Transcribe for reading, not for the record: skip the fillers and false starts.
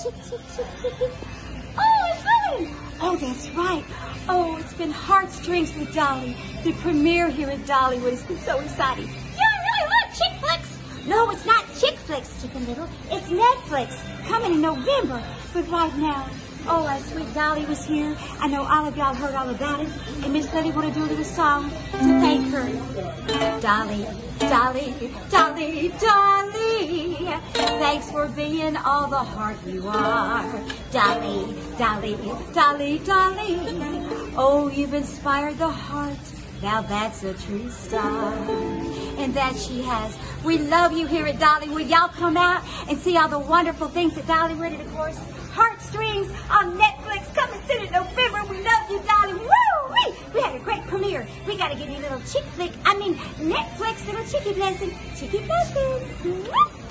chick, chick, chick, chick. Oh, it's Lily. Oh, that's right. Oh, it's been Heartstrings with Dolly. The premiere here at Dollywood has been so exciting. You really love chick flicks? No, it's not chick flicks, Chicken Little. It's Netflix, coming in November. But right now, oh, our sweet Dolly was here. I know all of y'all heard all about it. And Miss Lily want to do a little song to thank her. Dolly, Dolly, Dolly, Dolly. Thanks for being all the heart you are. Dolly, Dolly, Dolly, Dolly. Oh, you've inspired the heart. Now that's a true star. And that she has. We love you here at Dollywood. Y'all come out and see all the wonderful things at Dollywood. And of course, Heartstrings on Netflix. Come and see it in November. We love you, Dolly. Woo! We had a great premiere. We got to give you a little chick flick. Netflix little chicky blessing. Chicky blessing.